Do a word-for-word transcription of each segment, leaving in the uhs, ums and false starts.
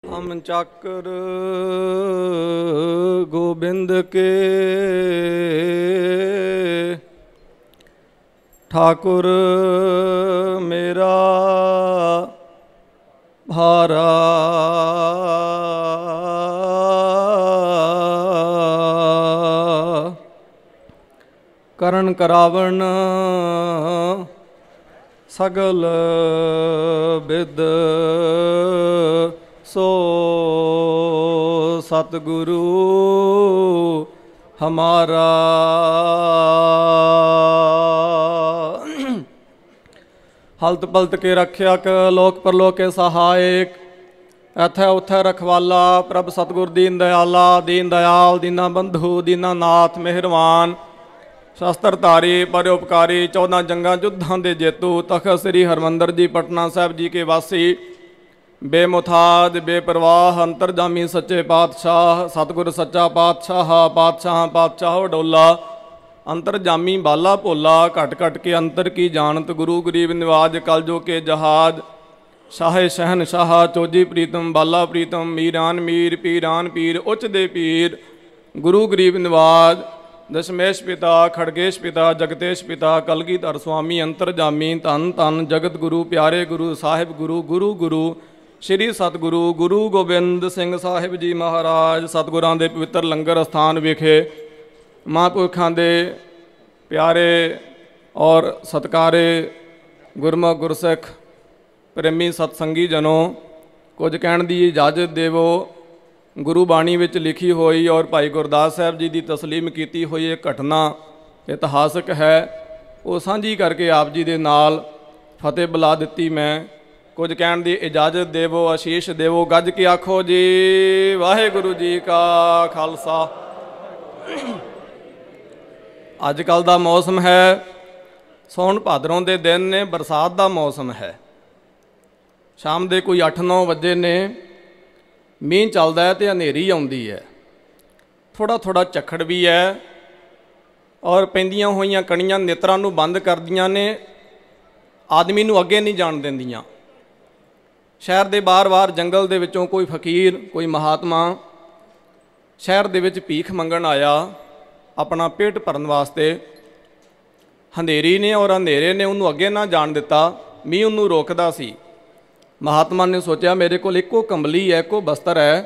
हम चक्र गोबिंद के ठाकुर मेरा भारा करण करावण सगल विद सो सतगुरु हमारा। हलत पलत के रख्यक लोक परलोक के सहायक इत्थे उत्थे रखवाला प्रभ सतगुर दीन दयाला दीन दयाल दीना बंधु दीना नाथ मेहरबान शस्त्रधारी परोपकारी चौदह जंगा युद्धां दे जेतू तखत श्री हरमंदर जी पटना साहिब जी के वासी बेमुथाद बेपरवाह अंतरजामी सच्चे पातशाह सतगुर सच्चा पातशाह पातशाह पातशाह डोला अंतरजामी बाला भोला घट घट के अंतर की जानत गुरु गरीब निवाज कलजो के जहाज शाहे शहन शाह चौजी प्रीतम बाला प्रीतम मीरान मीर पीरान पीर उच्च दे पीर गुरु गरीब निवाज दशमेश पिता खड़गेश पिता जगतेश पिता कलगीधर स्वामी अंतरजामी धन धन जगत गुरु प्यारे गुरु साहिब गुरु गुरु गुरु श्री सतगुरु गुरु गोबिंद सिंह साहिब जी महाराज सतगुरां दे पवित्र लंगर स्थान विखे महापुरखां दे प्यारे और सत्कारे गुरमुख गुरसिख प्रेमी सतसंगी जनों कुछ कहण दी इजाजत देवो। गुरु बाणी विच लिखी हुई और भाई गुरदास साहब जी की तस्लीम की हुई एक घटना इतिहासक है वो सांझी करके आप जी दे नाल फतेह बुला दी। मैं कुछ कहण दी इजाजत देवो आशीष देवो गज के आखो जी वाहेगुरु जी का खालसा। अजकल का मौसम है सौण भादरों के दिन ने बरसात का मौसम है शाम के कोई अठ नौ बजे ने मींह चलता है तो हनेरी आउंदी है थोड़ा थोड़ा झक्खड़ भी है और पैंदियां होइयां कणियां नेत्रां नूं बंद करदियां ने आदमी नूं अगे नहीं जाण दिंदियां। शहर के बार बार जंगल दे विचों कोई फकीर कोई महात्मा शहर दे विच भीख मंगण आया अपना पेट भरन वास्ते। हनेरी ने और हनेरे ने उन्होंने अगे ना जाण दिता मींह उन्होंने रोकदा सी। महात्मा ने सोचा मेरे को एको कंबली है एको बस्तर है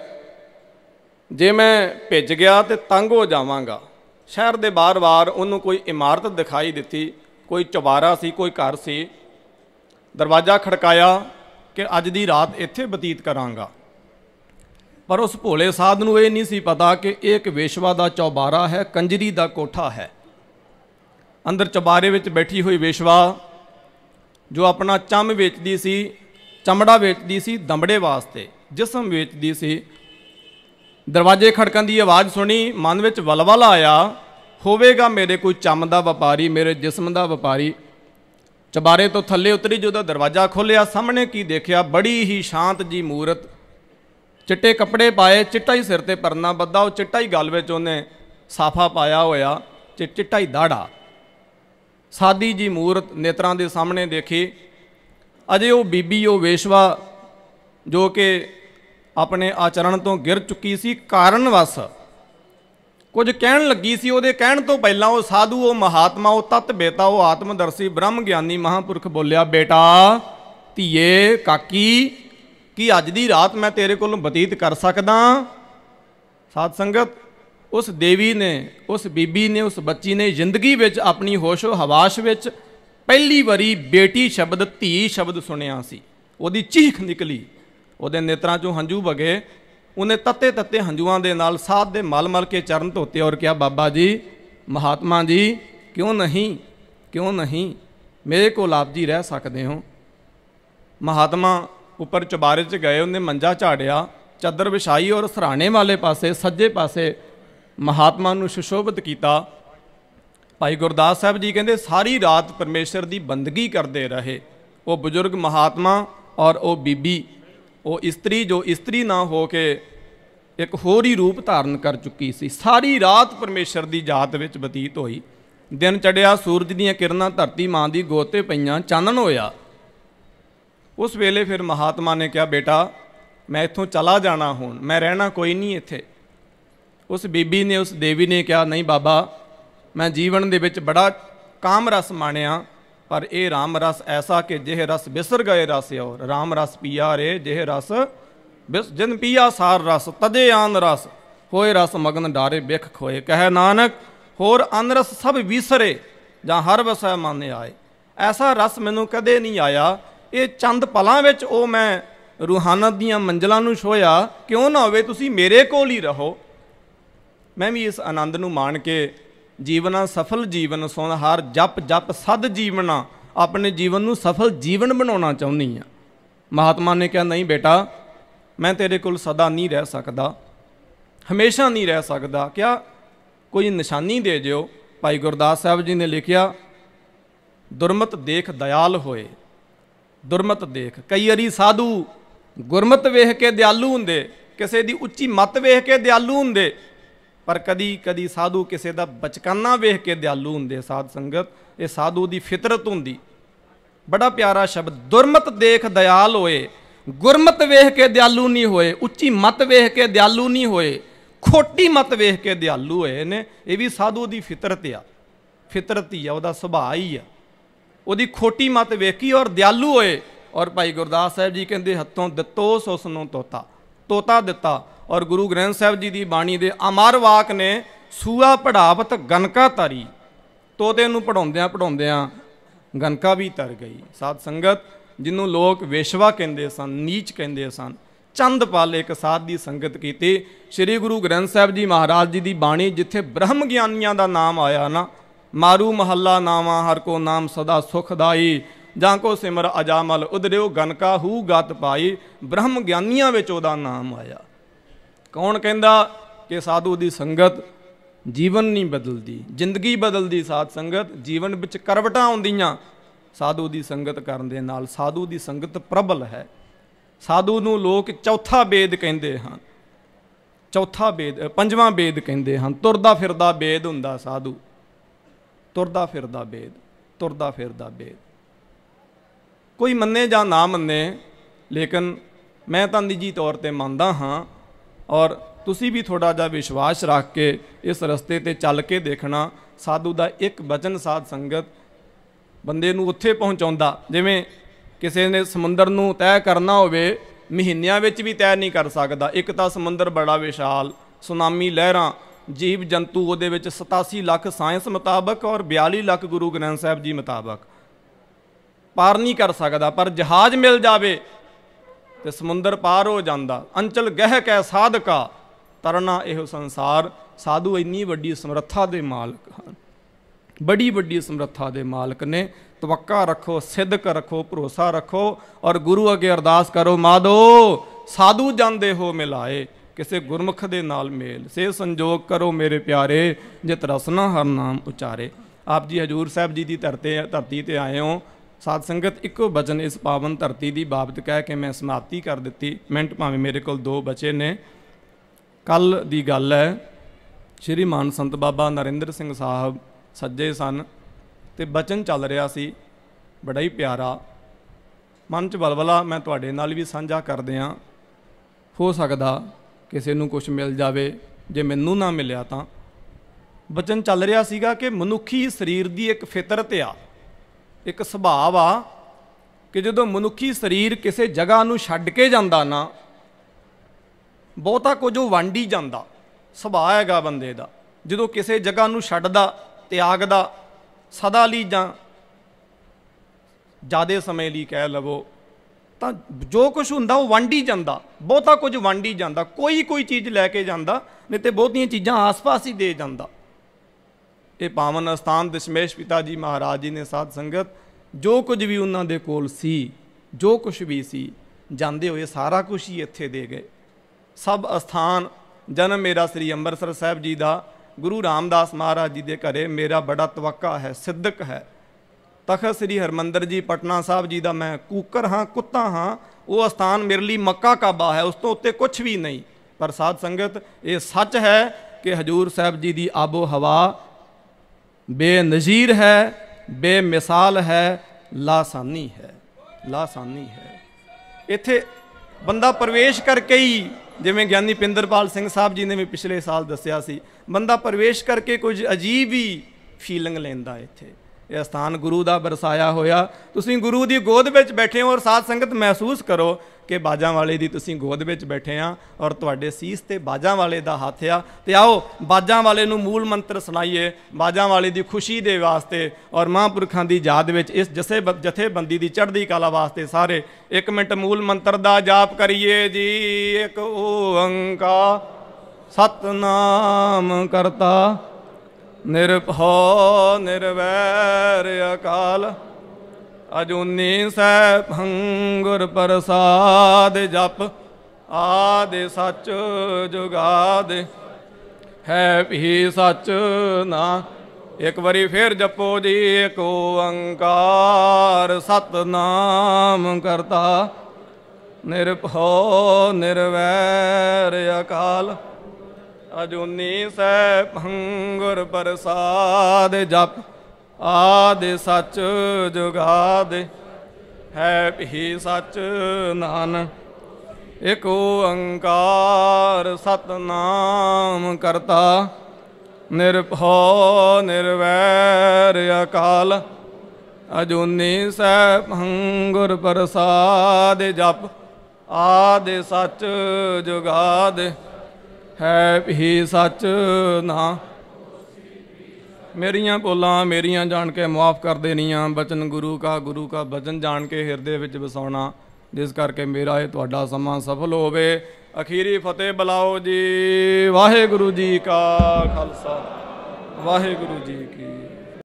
जे मैं भिज गया तो तंग हो जावांगा। शहर के बार बार उन्होंने कोई इमारत दिखाई दी कोई चौबारा सी कोई घर सी। दरवाज़ा खड़काया कि अज दी रात इत्थे बतीत करांगा पर उस भोले साध नूं ये नहीं सी पता कि एक वेशवा का चौबारा है कंजरी का कोठा है। अंदर चौबारे विच बैठी हुई वेशवा जो अपना चम वेचदी सी चमड़ा वेचदी सी दमड़े वास्ते जिसम वेचदी सी। दरवाजे खड़कन की आवाज़ सुनी मन विच वलवल आया होवेगा मेरे कोई चम का व्यापारी मेरे जिसम का व्यापारी। चबारे तो थले उतरी जो दरवाज़ा खोलिया सामने की देखिया बड़ी ही शांत जी मूरत चिट्टे कपड़े पाए चिट्टा ही सिर ते परना बद्धा और चिट्टा ही गल विच उन्हें साफा पाया होया चिट्टा ही दाड़ा सादी जी मूरत नेत्रां दे सामने देखी। अजे वो बीबी वो वेशवा जो कि अपने आचरण तो गिर चुकी सी कारणवश कुछ कहण लगी सी। उहदे कहण तो पहला वो साधु वो महात्मा वो तत् बेता वो आत्मदर्शी ब्रह्म ज्ञानी महापुरख बोलिया बेटा धीए काकी कि अज दी रात मैं तेरे को बतीत कर सकदा। साध संगत उस देवी ने उस बीबी ने उस बच्ची ने जिंदगी विच अपनी होशो हवाश विच पहली बारी बेटी शब्द धी शब्द सुनिया सी। उहदी चीख निकली उहदे नेत्रां चों हंझू वगे उन्हें तत्ते तत्ते हंझुआं दे नाल साध दे मल मल के चरण धोते और क्या बाबा जी महात्मा जी क्यों नहीं क्यों नहीं मेरे को आप जी रह सकते हो। महात्मा उपर चबारे च गए उन्हें मंजा झाड़िया चादर विछाई और सराहने वाले पासे सज्जे पासे महात्मा नूं सुशोभित किया। भाई गुरदास साहब जी कहते सारी रात परमेश्वर की बंदगी करते रहे। वो बुजुर्ग महात्मा और वो बीबी वो स्त्री जो स्त्री ना हो के एक होर ही रूप धारण कर चुकी सी। सारी रात परमेश्वर की जात विच बतीत हुई। दिन चढ़िया सूरज दीयां किरणां धरती माँ की गोते पईयां चानन होया। उस वेले फिर महात्मा ने कहा बेटा मैं इत्थों चला जाना हुण, मैं रहना कोई नहीं इत्थे। उस बीबी ने, उस देवी ने कहा, नहीं बाबा, मैं जीवन दे विच बड़ा काम रस माणिया, पर यह राम रस ऐसा कि जिह रस बिसर गए रस और, राम रस पिया रे जिह रस बिस, जिन पिया सार रस तदे आन रस, होए रस मगन डारे बिख खोए। कहे नानक होर अनरस सब विसरे, जां हर वसै मन आए। ऐसा रस मैनू कदे नहीं आया, ये चंद पलां विच ओ मैं रूहानत दीआं मंजिलां नूं छोया, क्यों ना होवे तुसीं मेरे कोल ही रहो। मैं भी इस आनंद नूं मान के जीवना सफल जीवन सुन हर जप जप सद जीवना, अपने जीवन नूं सफल जीवन बनाउणा चाहुंदी हां। महात्मा ने कहा, नहीं बेटा, मैं तेरे कोल सदा नहीं रह सकदा, हमेशा नहीं रह सकदा, क्या कोई निशानी दे जिओ। भाई गुरदास साहब जी ने लिखिया, दुरमत देख दयाल होए, दुरमत देख। कई वारी साधु गुरमत वेख के दयालु हुंदे, किसी दी उच्ची मत वेख के दयालु हुंदे, पर कदी कदी साधु किसी दा बचकाना वेख के दयालु हुंदे। साध संगत, ये साधु दी फितरत हुंदी। बड़ा प्यारा शब्द, दुरमत देख दयाल होए, गुरमत वेख के दयालु नहीं होए, उच्ची मत वेख के दयालु नहीं होए, खोटी मत वेख के दयालु होए ने। यह भी साधु की फितरत आ, फितरत ही आ, वह सुभाव ही आ। वो खोटी मत वेखी और दयालु होए। और भाई गुरदास साहब जी कहते, हथों दितो सो उसनों तोता, तोता दिता। और गुरु ग्रंथ साहब जी की बाणी के अमर वाक ने, सूआ पढ़ावत गनका तरी, तोते नूं पढ़ाउंदियां पढ़ाउंदियां गनका भी तर गई। साध संगत, जिन्हों लोग वेशवा कहते सन, नीच कहते सन, चंद पल एक साध की संगत की। श्री गुरु ग्रंथ साहब जी महाराज जी की बाणी, जिथे ब्रह्म ज्ञानियों का नाम आया ना, मारू महला नावा हर को नाम सदा सुखदाई, जां को सिमर अजामल उदरियो गनका हू गत पाई। ब्रह्म ज्ञानियों में ओहदा नाम आया। कौन कहंदा कि साधु की संगत जीवन नहीं बदलती, जिंदगी बदलती। साध संगत, जीवन विच करवटां आउंदियां साधु की संगत करन दे नाल। साधु की संगत प्रबल है। साधु नूं लोग चौथा बेद कहंदे हन, चौथा बेद, पंजवां बेद कहंदे हन। तुरदा फिरदा बेद हुंदा साधु, तुरदा फिरदा बेद, तुरदा फिरदा बेद। कोई मन्ने जां ना मन्ने, लेकिन मैं तां निजी तौर पर मनदा हाँ। और तुसी भी थोड़ा जा विश्वास रख के इस रस्ते ते चल के देखना। साधु का एक वचन साध संगत बंदे नूं उत्थे पहुँचाउंदा। जिवें किसी ने समुंदर नूं तय करना होवे, महीनिਆਂ ਵਿੱਚ भी तय नहीं कर सकता। एक तो समुंदर बड़ा विशाल, सुनामी लहरां, जीव जंतु ਉਹਦੇ ਵਿੱਚ सतासी ਲੱਖ साइंस मुताबक और बयाली ਲੱਖ गुरु ग्रंथ साहब जी मुताबक पार नहीं कर सकता। पर जहाज मिल जाए तो समुंदर पार हो जाता। अंचल गहक है साधका, तरना यह संसार। साधु इन्नी वड्डी समर्था के मालक हैं, बड़ी वड्डी समर्था के मालक ने। तवक्का रखो, सिदक रखो, भरोसा रखो और गुरु अगे अरदास करो, माधो साधु जांदे हो मिलाए, किसी गुरमुख दे नाल मेल से संजोग करो मेरे प्यारे, जित रसना हर नाम उचारे। आप जी हजूर साहब जी की धरती धरती ते आए हो। साध संगत, इको बचन इस पावन धरती की बाबत कह के मैं समाप्ति कर दी। मिनट भावें मेरे को दो बचे ने। कल की गल है, श्री मान संत बाबा नरेंद्र सिंह साहब सज्जे सन ते बचन चल रहा सी, बड़ा ही प्यारा। मन च बलबला मैं तुहाडे नाल भी साझा कर दियां। हो सकदा किसी नूं कुछ मिल जावे, जे मैनूं ना मिलिया तां। बचन चल रहा सीगा कि मनुखी शरीर की एक फितरत आ, एक सुभाव आ कि जदों मनुखी शरीर किसी जगह नूं छड्ड के जांदा ना, बहुता कुछ वंड ही जांदा। सुभाव हैगा बंदे दा, जदों किसी जगह नूं छड्डदा, त्यागदा, सदा लई जां ज़्यादा समय लई कह लवो, तो जो कुछ हुंदा वो वंड ही जांदा। बहुता कुछ वंड ही जांदा, कोई कोई चीज़ लैके जांदा, नहीं तो बहुतियां चीज़ां आस पास ही दे जांदा। ये पावन अस्थान दशमेश पिता जी महाराज जी ने साध संगत जो कुछ भी उन्होंने दे कोल सी, जो कुछ भी सी, जाते हुए सारा कुछ ही इत्थे दे गए। सब अस्थान जन्म मेरा श्री अंबरसर साहब जी का, गुरु रामदास महाराज जी के घरे मेरा बड़ा तवक्का है, सिद्दक है। तखत श्री हरमंदर जी पटना साहब जी का मैं कूकर हाँ, कुत्ता हाँ। वो अस्थान मेरे लिए मक्का काबा है, उस तो उत्ते कुछ भी नहीं। पर साध संगत ये सच है कि हजूर साहब जी की आबो हवा बेनज़ीर है, बेमिसाल है, लासानी है, लासानी है। इत्थे ਬੰਦਾ ਪ੍ਰਵੇਸ਼ ਕਰਕੇ ਹੀ, ਜਿਵੇਂ ਗਿਆਨੀ ਪਿੰਦਰਪਾਲ ਸਿੰਘ ਸਾਹਿਬ ਜੀ ਨੇ ਵੀ ਪਿਛਲੇ ਸਾਲ ਦੱਸਿਆ ਸੀ, ਬੰਦਾ ਪ੍ਰਵੇਸ਼ ਕਰਕੇ ਕੁਝ ਅਜੀਬ ਹੀ ਫੀਲਿੰਗ ਲੈਂਦਾ ਇੱਥੇ। ਇਹ ਸਥਾਨ ਗੁਰੂ ਦਾ ਬਰਸਾਇਆ ਹੋਇਆ, ਤੁਸੀਂ ਗੁਰੂ ਦੀ ਗੋਦ ਵਿੱਚ ਬੈਠੇ ਹੋ। ਔਰ ਸਾਧ ਸੰਗਤ ਮਹਿਸੂਸ ਕਰੋ ਕਿ ਬਾਜਾਂ ਵਾਲੇ ਦੀ ਤੁਸੀਂ ਗੋਦ ਵਿੱਚ ਬੈਠੇ ਆ ਔਰ ਤੁਹਾਡੇ ਸੀਸ ਤੇ ਬਾਜਾਂ ਵਾਲੇ ਦਾ ਹੱਥ ਆ। ਤੇ ਆਓ ਬਾਜਾਂ ਵਾਲੇ ਨੂੰ ਮੂਲ ਮੰਤਰ ਸੁਣਾਈਏ, ਬਾਜਾਂ ਵਾਲੇ ਦੀ ਖੁਸ਼ੀ ਦੇ ਵਾਸਤੇ ਔਰ ਮਹਾਂਪੁਰਖਾਂ ਦੀ ਯਾਦ ਵਿੱਚ ਇਸ ਜਸੇ ਜਥੇਬੰਦੀ ਦੀ ਚੜ੍ਹਦੀ ਕਲਾ ਵਾਸਤੇ ਸਾਰੇ ਇੱਕ ਮਿੰਟ ਮੂਲ ਮੰਤਰ ਦਾ ਜਾਪ ਕਰੀਏ ਜੀ। ਇੱਕ ਓੰਕਾਰ ਸਤਨਾਮ ਕਰਤਾ ਨਿਰਭਉ ਨਿਰਵੈਰ ਅਕਾਲ ਅਜੂਨੀ ਸੈਭੰ ਗੁਰ ਪ੍ਰਸਾਦ ਜਪ ਆਦਿ ਸੱਚ ਜੁਗਾਦਿ ਹੈ ਵੀ ਸੱਚ ਨਾ। ਇੱਕ ਵਾਰੀ ਫੇਰ ਜਪੋ ਜੀ। ਇੱਕ ਓੰਕਾਰ ਸਤਨਾਮ ਕਰਤਾ ਨਿਰਭਉ ਨਿਰਵੈਰ ਅਕਾਲ ਅਜੂਨੀ ਸੈਭੰ ਗੁਰ ਪ੍ਰਸਾਦ ਜਪ ਆਦਿ ਸੱਚ ਜੁਗਾਦਿ ਹੈ ਵੀ ਸੱਚ ਨਾਨਕ। ਇੱਕ ਓੰਕਾਰ ਸਤਨਾਮ ਕਰਤਾ ਨਿਰਭਉ ਨਿਰਵੈਰ ਅਕਾਲ ਅਜੂਨੀ ਸੈਭੰ ਗੁਰ ਪ੍ਰਸਾਦ ਜਪ ਆਦਿ ਸੱਚ ਜੁਗਾਦਿ ਹੈ ਵੀ ਸੱਚ ਨਾ। ਮੇਰੀਆਂ ਭੁੱਲਾਂ ਮੇਰੀਆਂ ਜਾਣ ਕੇ ਮੁਆਫ ਕਰ ਦੇਣੀਆਂ। ਬਚਨ ਗੁਰੂ ਕਾ ਗੁਰੂ ਕਾ ਬਚਨ ਜਾਣ ਕੇ ਹਿਰਦੇ ਵਿੱਚ ਵਸਾਉਣਾ, ਜਿਸ ਕਰਕੇ ਮੇਰਾ ਇਹ ਤੁਹਾਡਾ ਸਮਾਂ ਸਫਲ ਹੋਵੇ। ਅਖੀਰੀ ਫਤਿਹ ਬੁਲਾਓ ਜੀ। ਵਾਹਿਗੁਰੂ ਜੀ ਕਾ ਖਾਲਸਾ ਵਾਹਿਗੁਰੂ ਜੀ ਕੀ